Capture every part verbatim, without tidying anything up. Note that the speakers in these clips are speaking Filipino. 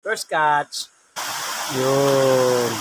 First catch. Yun.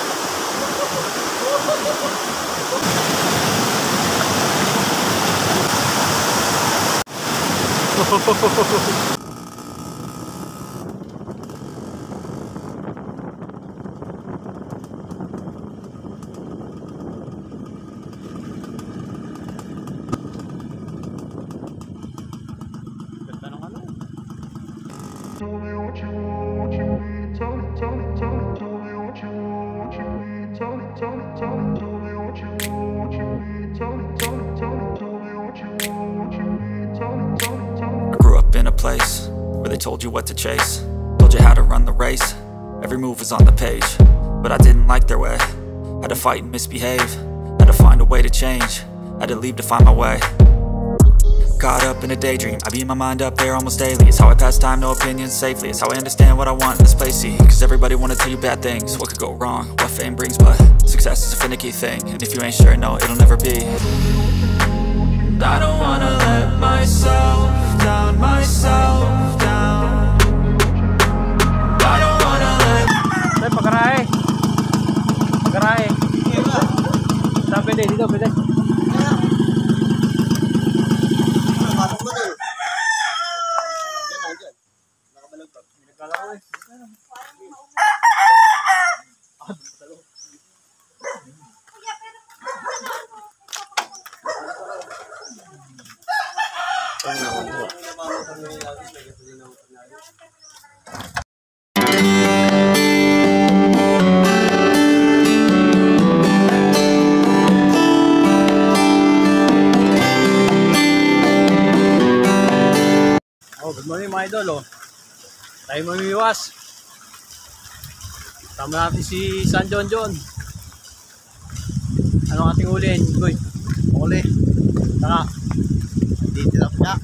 I grew up in a place where they told you what to chase, told you how to run the race, every move was on the page. But I didn't like their way, had to fight and misbehave, had to find a way to change, had to leave to find my way. Caught up in a daydream, I beat my mind up there almost daily. It's how I pass time, no opinions safely. It's how I understand what I want in this place, see. Cause everybody wanna tell you bad things, what could go wrong, what fame brings. But success is a finicky thing, and if you ain't sure, no, it'll never be. I don't wanna let myself down, myself down. I don't wanna let... Ay, pagkarahe. Pagkarahe. Saan pwede? Dito, pwede. Oh, good morning mga idol. Oh. Tayo mamimiwas. Tama natin si San John John. Anong ating ulihin? Goy. Uli. Taka. Dito lang siya.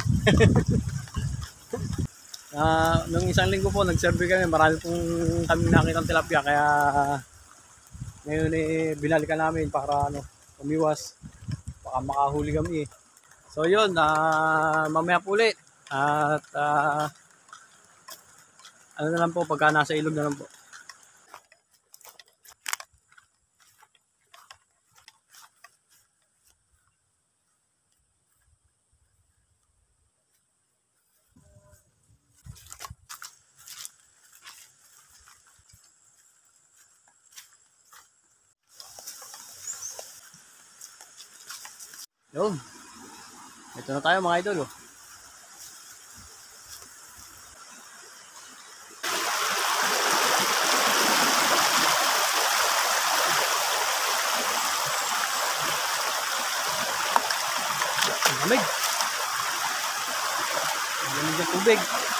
uh, nung isang linggo po nag-survey kami, marami pong kami nakitang tilapia, kaya ngayon eh binalikan namin para ano, umiwas, baka makahuli kami eh. So yun, uh, mamaya po ulit at uh, ano na lang po, pagka nasa ilog na lang po. Yun. Ito na tayo mga idol. Oh. Ang lamig. Ang lamig ng tubig.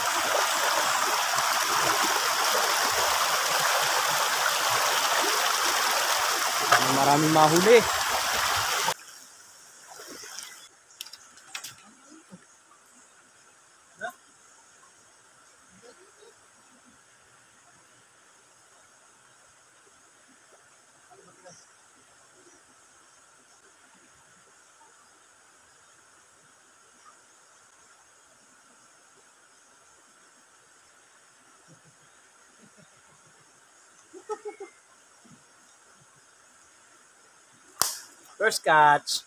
Maraming mahuli. First catch.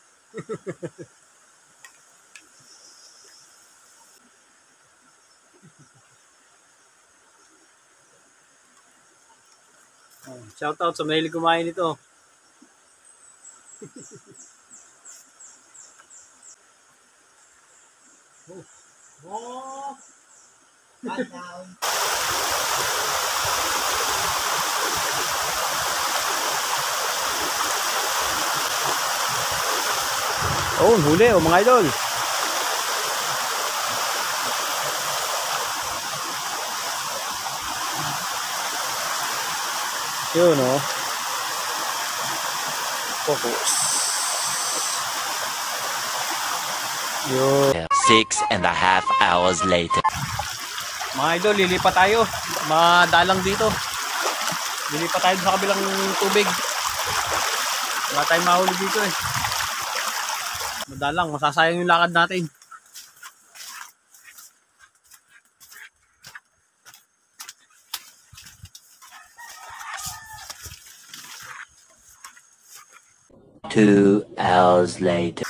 Oh, shout out sa mahilig kumain nito. Oh. Oh. Oh, huli oh mga idol. Yun oh. Focus. Yun. Six and a half hours later. Mga idol, lilipat tayo. Madalang dito. Lilipat tayo sa kabilang tubig. Wala tayong mahuli dito eh. Madalang, masasayang yung lakad natin. Two hours later.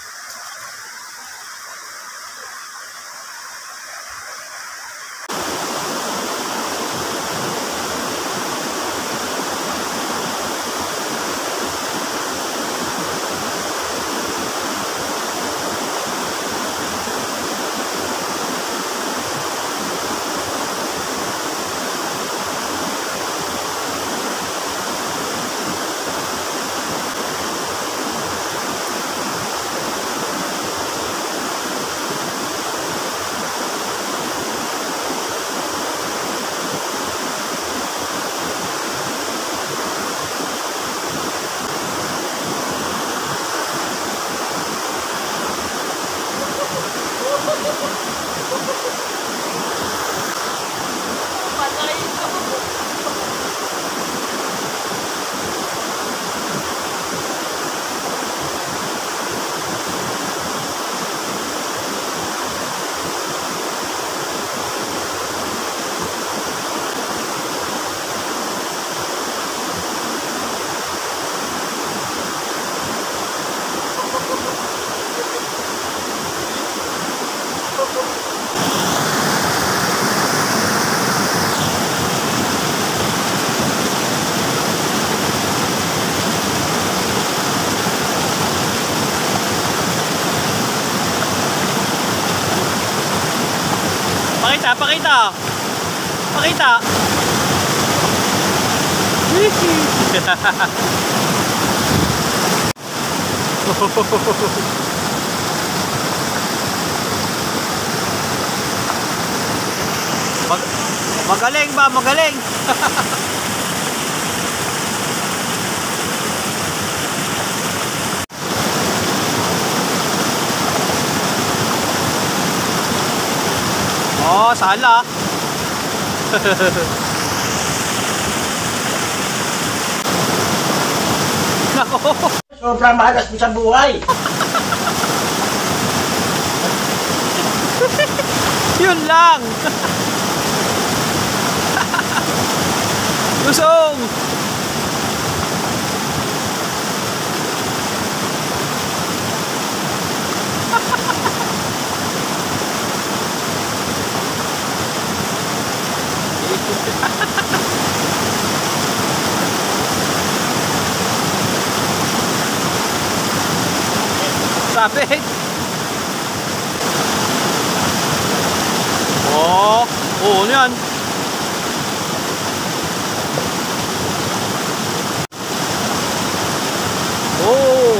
Pakita, pakita. Pakita. Mag magaling ba? Magaling. Oh, sala. Nako. Sobrang mahalas mo sa buhay. Yun lang. Lusong. Sabit. Oh, oh, ano yan? Oh.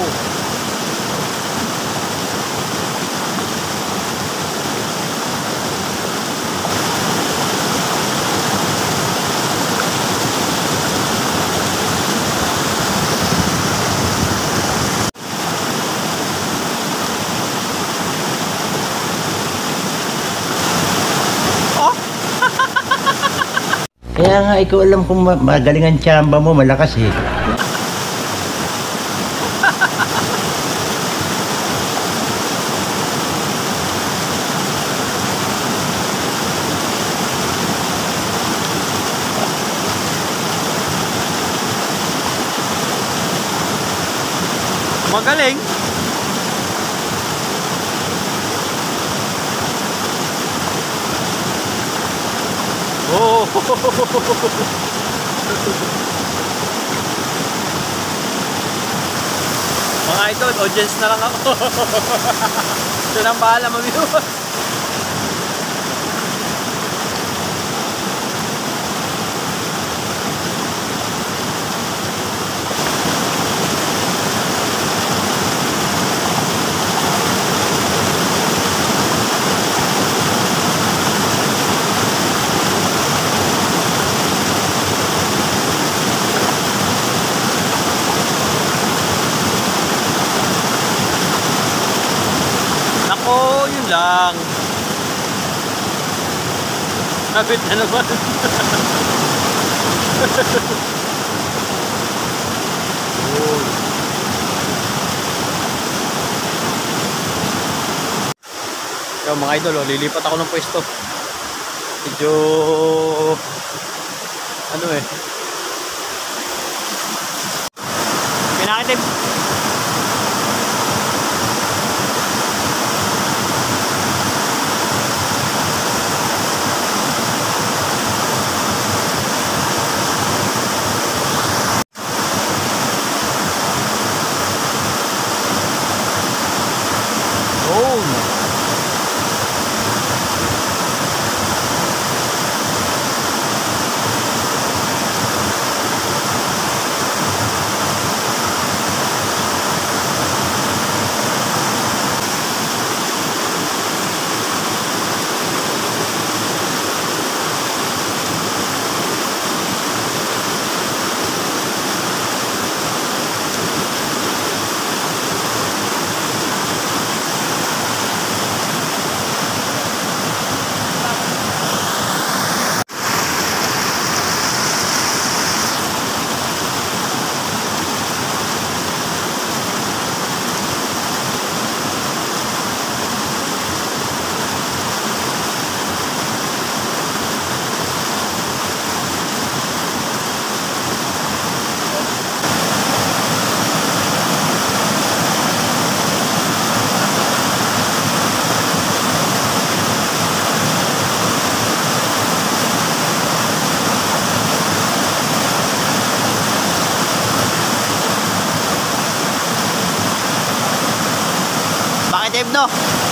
Kaya nga, ikaw alam kung ma magaling ang tsamba mo, malakas eh. Magaling. Oh. Mga idol, audience na lang ako. Ito nang bahala mamiwas. Nako, yun lang. Kapit na naman. Oh. Yo, mga idol, oh, lilipat ako ng pwesto. Medyo ano eh. Pinakitip. native, no?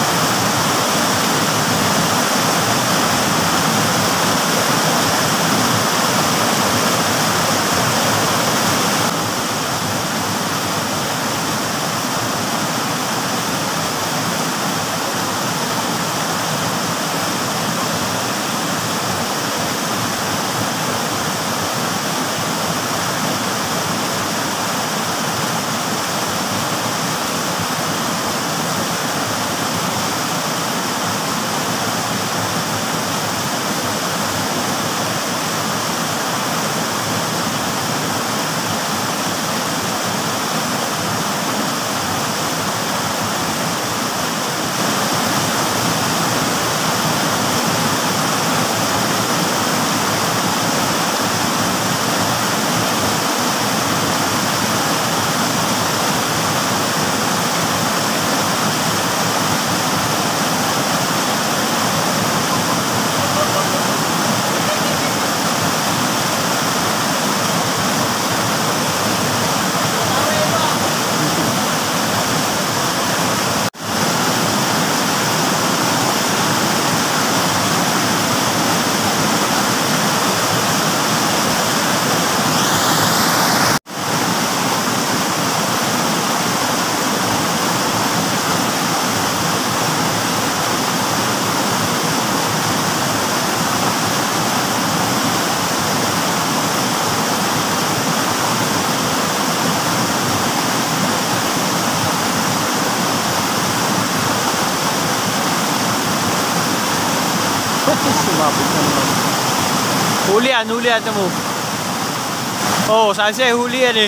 Sumabit na naman. Huli yan, huli yan mo. Oo, oh, saan siya huli yan eh.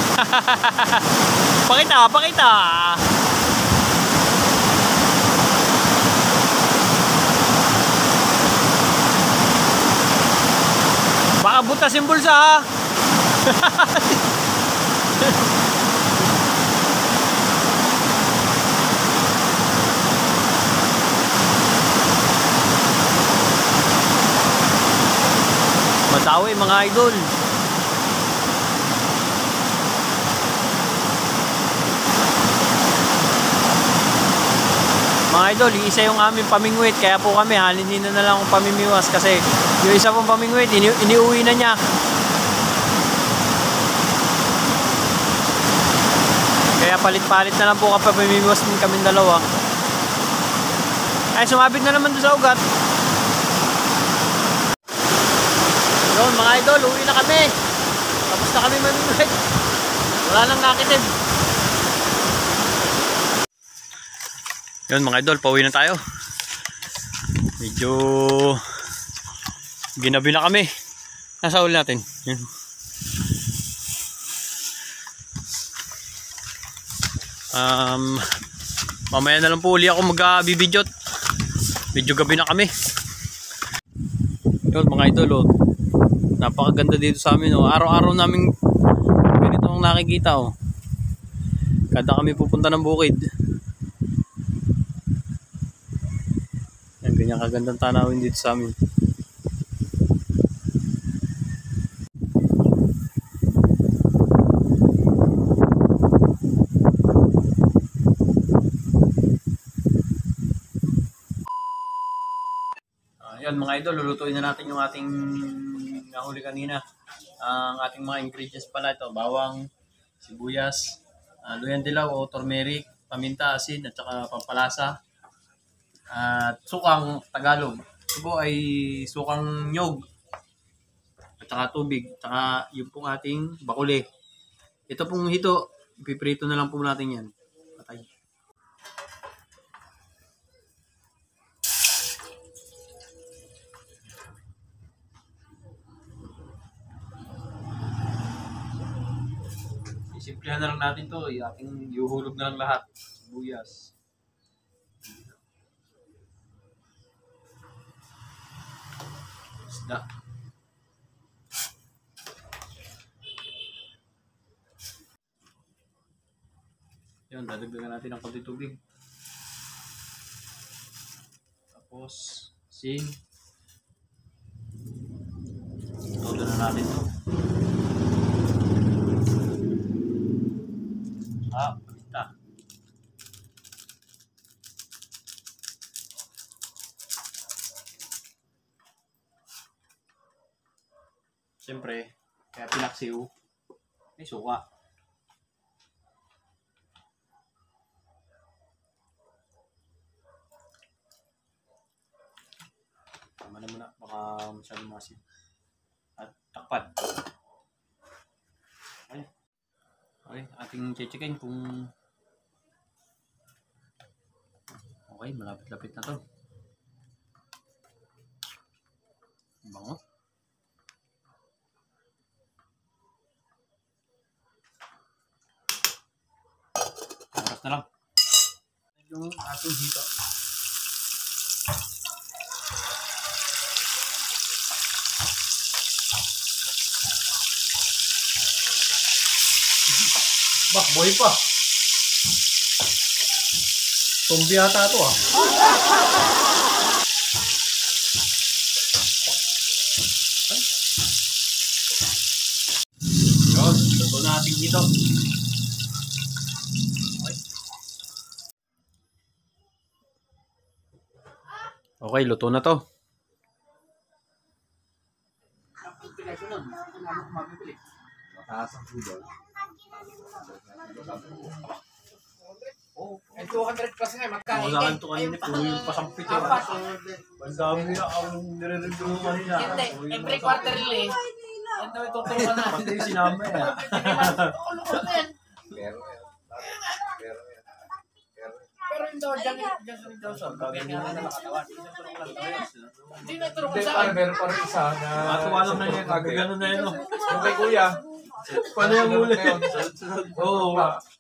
Pakita, pakita. Baka butas yung bulsa ha. Matawi mga idol. Mga idol, isa yung aming pamingwit. Kaya po kami halinin na lang ang pamimiwas. Kasi yung isa pong pamingwit ini iniuwi na niya. Kaya palit-palit na lang po kapag pamimiwas din kami dalawa. Ay, sumabit na naman doon sa ugat. Yun mga idol, uwi na kami. Tapos na kami mamimigay. Wala nang nakitid. Yun mga idol, pauwi na tayo. Medyo ginabi na kami. Nasa uli natin. Yun. Um, mamaya na lang po uli ako mag-bibidyo't. Medyo gabi na kami. Yun mga idol, oh. Napakaganda dito sa amin, oh. Araw-araw namin ganito ang nakikita, oh. Kada kami pupunta ng bukid. Yan, ganyan kagandang tanawin dito sa amin. Yan mga idol, lulutuin na natin yung ating nahuli kanina. Ang ating mga ingredients pala ito, bawang, sibuyas, uh, luyan dilaw o turmeric, paminta, asin at saka pampalasa. At sukang Tagalog. Ito po ay sukang nyog at saka tubig. At saka yung pong ating bakuli. Ito pong hito, ipiprito na lang po natin yan. Patay. Simplihan na lang natin to, ating iuhulog na lang lahat. Sibuyas. Isda. Yan, dadagdagan natin ng konti tubig. Tapos, sin. Todo na natin to. Ah, paminta. Siyempre, kaya pinaksiw. May suka. Tama na muna, baka masyadong masin. At takpan. Okay. Okay, ating checkin kung okay, malapit-lapit na to. Ang bango. Oras na lang. Yung ating hito. Bah, boy pa. Zombie ata ito ah. Ay. Yun, luto natin dito. Okay. Okay, luto na to. Ay, two hundred plus nga, magkain. Ako sa akin ito kanina, puro yung pasampit eh. Bandami na ang nire-review mo kanina. Hindi, every quarterly. Yan daw ituturuan na. Pati yung sinama eh. Kulukot na yan. Pero yung daw, dyan dyan sa daw sa bagay nga na nakatawan. Hindi na turukan sa akin. Meron pa rin isa na... Matuwa lang na yun, kagagano na yun. Yung kay kuya. Paano yung ulit? Oo.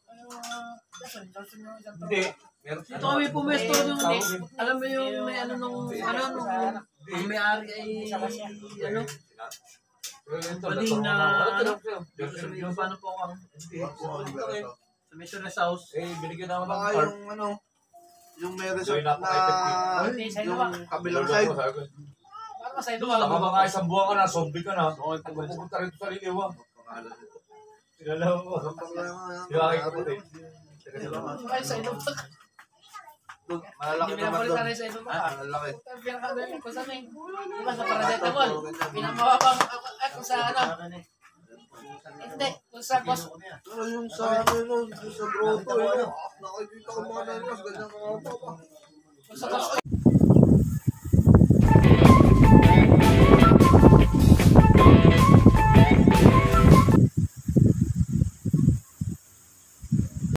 Hindi. Ito kami pumesto nung, alam mo yung may ano nung, ano nung, ang may-ari ay, ano, maling na, ano, yung paano po ako, sa Mission Rest House. Eh, binigyan naman ng Baka card. yung ano, yung may resort Yung na napaka-effective. yung kabilang side. Para masaya Ito, doon. alam mo, mga isang buwan ka na, zombie ka na. Pupunta rin ito sa liliwa. Sinalaw mo. Yung aking kapatid. Ay, sa ilo. Malalaki Hindi naman pinapalitan doon. rin sa ilo pa. Ah, malalaki. Pinakadali ko sa may. Diba sa paracetamol? Pinamababang at kung sa ano. Hindi, kung sa boss. Pero yung sa ano nun, yung sa grotto, yun, nakikita ko mga nanas, ganyan ka pa pa. Kung sa boss.